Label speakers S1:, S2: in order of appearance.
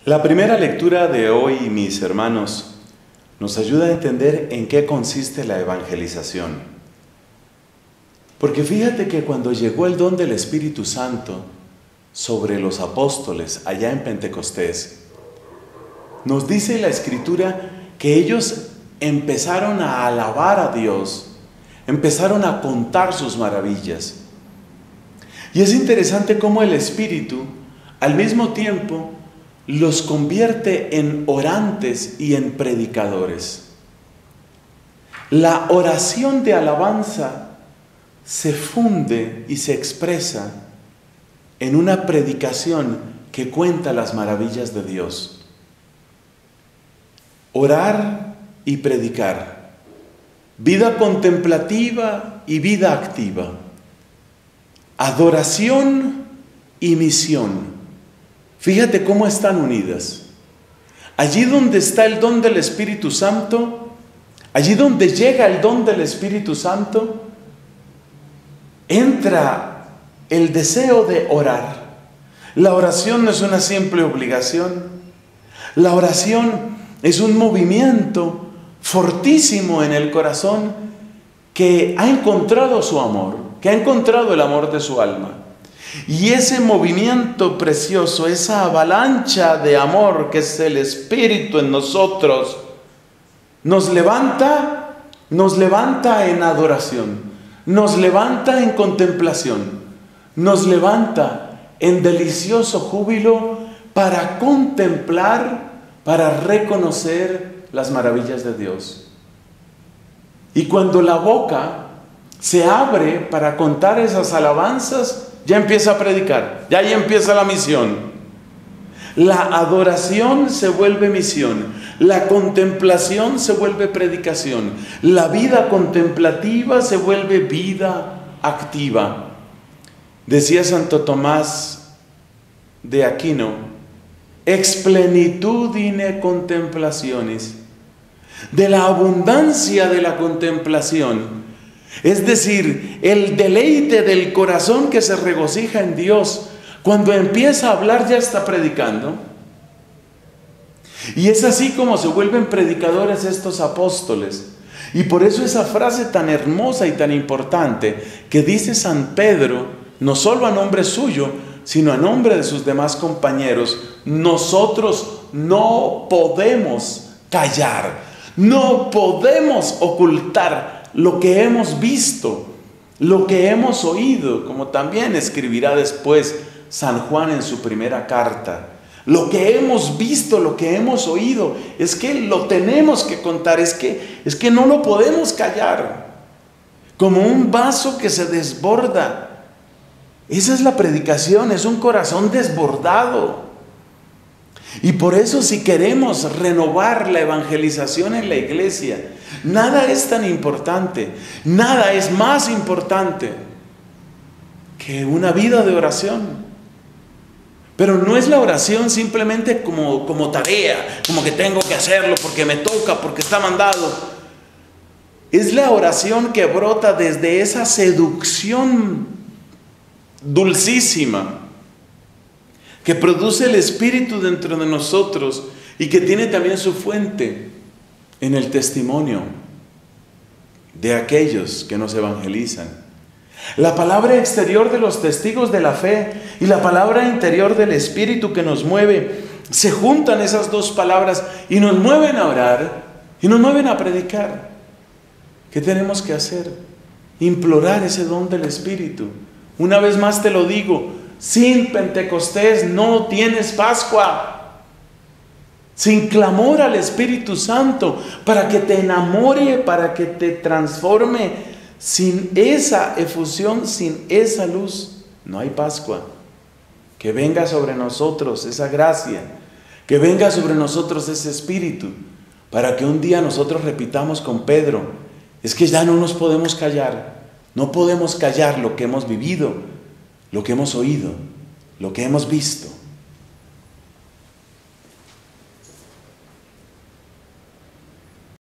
S1: La primera lectura de hoy, mis hermanos, nos ayuda a entender en qué consiste la evangelización. Porque fíjate que cuando llegó el don del Espíritu Santo sobre los apóstoles allá en Pentecostés, nos dice la Escritura que ellos empezaron a alabar a Dios, empezaron a contar sus maravillas. Y es interesante cómo el Espíritu, al mismo tiempo, los convierte en orantes y en predicadores. La oración de alabanza se funde y se expresa en una predicación que cuenta las maravillas de Dios. Orar y predicar, vida contemplativa y vida activa, adoración y misión. Fíjate cómo están unidas. Allí donde está el don del Espíritu Santo, allí donde llega el don del Espíritu Santo, entra el deseo de orar. La oración no es una simple obligación. La oración es un movimiento fortísimo en el corazón que ha encontrado su amor, que ha encontrado el amor de su alma. Y ese movimiento precioso, esa avalancha de amor que es el Espíritu en nosotros, nos levanta en adoración, nos levanta en contemplación, nos levanta en delicioso júbilo para contemplar, para reconocer las maravillas de Dios. Y cuando la boca se abre para contar esas alabanzas, ya empieza a predicar, ya ahí empieza la misión. La adoración se vuelve misión, la contemplación se vuelve predicación, la vida contemplativa se vuelve vida activa. Decía Santo Tomás de Aquino: ex plenitudine contemplationis, de la abundancia de la contemplación. Es decir, el deleite del corazón que se regocija en Dios, cuando empieza a hablar ya está predicando. Y es así como se vuelven predicadores estos apóstoles. Y por eso esa frase tan hermosa y tan importante que dice San Pedro, no solo a nombre suyo, sino a nombre de sus demás compañeros: nosotros no podemos callar, no podemos ocultar lo que hemos visto, lo que hemos oído, como también escribirá después San Juan en su primera carta. Lo que hemos visto, lo que hemos oído, es que lo tenemos que contar, es que no lo podemos callar. Como un vaso que se desborda. Esa es la predicación, es un corazón desbordado. Y por eso, si queremos renovar la evangelización en la iglesia, nada es tan importante, nada es más importante que una vida de oración. Pero no es la oración simplemente como tarea, como que tengo que hacerlo porque me toca, porque está mandado. Es la oración que brota desde esa seducción dulcísima que produce el Espíritu dentro de nosotros y que tiene también su fuente en el testimonio de aquellos que nos evangelizan. La palabra exterior de los testigos de la fe y la palabra interior del Espíritu que nos mueve, se juntan esas dos palabras y nos mueven a orar y nos mueven a predicar. ¿Qué tenemos que hacer? Implorar ese don del Espíritu. Una vez más te lo digo, sin Pentecostés no tienes Pascua. Sin clamor al Espíritu Santo para que te enamore, para que te transforme, sin esa efusión, sin esa luz, no hay Pascua. Que venga sobre nosotros esa gracia, que venga sobre nosotros ese Espíritu, para que un día nosotros repitamos con Pedro: es que ya no nos podemos callar, no podemos callar lo que hemos vivido, lo que hemos oído, lo que hemos visto.